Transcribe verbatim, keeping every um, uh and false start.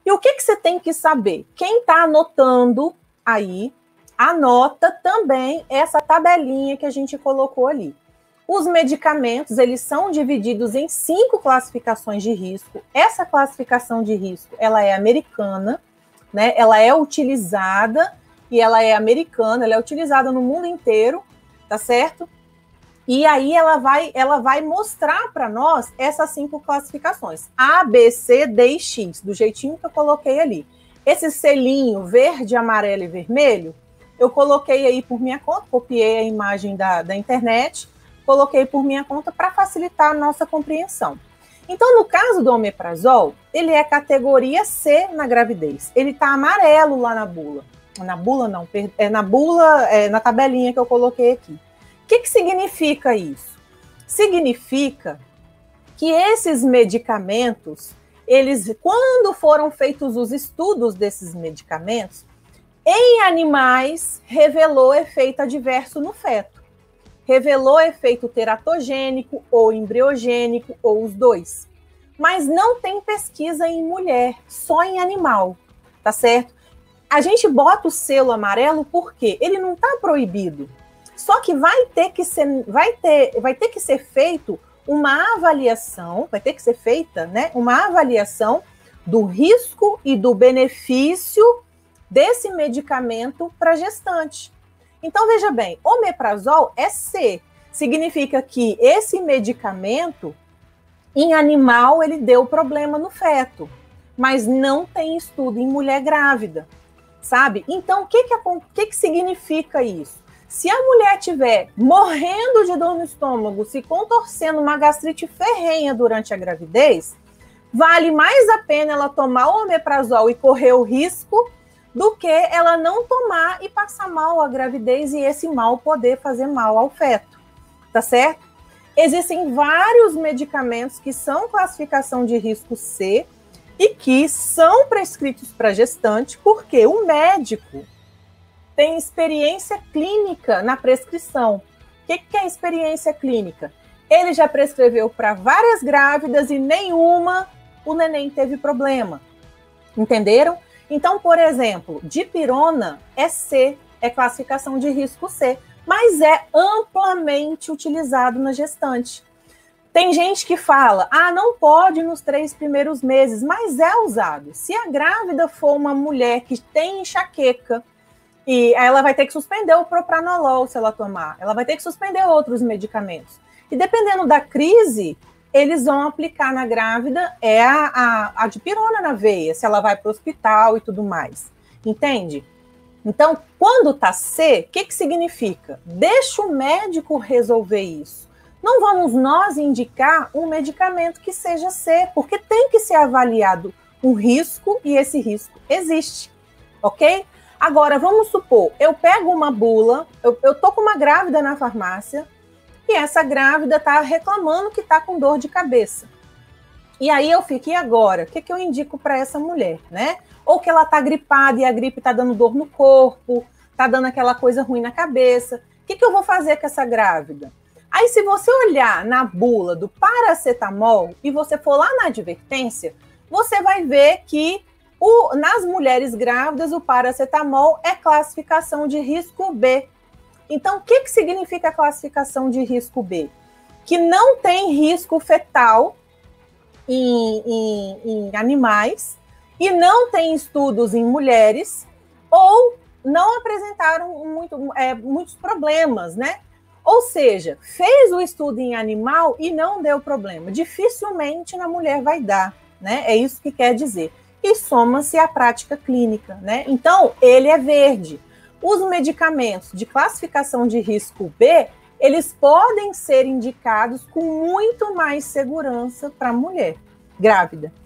E o que, que você tem que saber? Quem está anotando aí, anota também essa tabelinha que a gente colocou ali. Os medicamentos, eles são divididos em cinco classificações de risco. Essa classificação de risco, ela é americana, né? Ela é utilizada e ela é americana, ela é utilizada no mundo inteiro, tá certo? E aí ela vai, ela vai mostrar para nós essas cinco classificações. A, B, C, D e X, do jeitinho que eu coloquei ali. Esse selinho verde, amarelo e vermelho, eu coloquei aí por minha conta, copiei a imagem da, da internet, coloquei por minha conta para facilitar a nossa compreensão. Então, no caso do omeprazol, ele é categoria C na gravidez. Ele está amarelo lá na bula. Na bula não, é na bula, é na tabelinha que eu coloquei aqui. O que, que significa isso? Significa que esses medicamentos, eles, quando foram feitos os estudos desses medicamentos, em animais, revelou efeito adverso no feto. Revelou efeito teratogênico ou embriogênico, ou os dois. Mas não tem pesquisa em mulher, só em animal, tá certo? A gente bota o selo amarelo porque ele não está proibido. Só que vai ter que ser, vai ter, vai ter que ser feito uma avaliação, vai ter que ser feita, né, uma avaliação do risco e do benefício desse medicamento para gestante. Então, veja bem, omeprazol é C. Significa que esse medicamento, em animal, ele deu problema no feto, mas não tem estudo em mulher grávida, sabe? Então, o que, que, que, que significa isso? Se a mulher estiver morrendo de dor no estômago, se contorcendo uma gastrite ferrenha durante a gravidez, vale mais a pena ela tomar o omeprazol e correr o risco do que ela não tomar e passar mal a gravidez e esse mal poder fazer mal ao feto, tá certo? Existem vários medicamentos que são classificação de risco C e que são prescritos para gestante porque o médico tem experiência clínica na prescrição. O que, que é experiência clínica? Ele já prescreveu para várias grávidas e nenhuma o neném teve problema. Entenderam? Então, por exemplo, dipirona é C, é classificação de risco C, mas é amplamente utilizado na gestante. Tem gente que fala, ah, não pode nos três primeiros meses, mas é usado. Se a grávida for uma mulher que tem enxaqueca, e ela vai ter que suspender o propranolol se ela tomar, ela vai ter que suspender outros medicamentos. E dependendo da crise, eles vão aplicar na grávida é a, a, a dipirona na veia, se ela vai para o hospital e tudo mais. Entende? Então, quando tá C, o que, que significa? Deixa o médico resolver isso. Não vamos nós indicar um medicamento que seja C, porque tem que ser avaliado um risco e esse risco existe, ok? Agora, vamos supor, eu pego uma bula, eu, eu tô com uma grávida na farmácia, e essa grávida tá reclamando que tá com dor de cabeça. E aí eu fico, e agora? O que, que eu indico para essa mulher, né? Ou que ela tá gripada e a gripe tá dando dor no corpo, tá dando aquela coisa ruim na cabeça. O que, que eu vou fazer com essa grávida? Aí, se você olhar na bula do paracetamol e você for lá na advertência, você vai ver que o, nas mulheres grávidas o paracetamol é classificação de risco B. Então, o que, que significa a classificação de risco B? Que não tem risco fetal em, em, em animais e não tem estudos em mulheres ou não apresentaram muito, é, muitos problemas, né? Ou seja, fez o estudo em animal e não deu problema. Dificilmente na mulher vai dar, né? É isso que quer dizer. E soma-se a prática clínica, né? Então, ele é verde. Os medicamentos de classificação de risco B, eles podem ser indicados com muito mais segurança para a mulher grávida.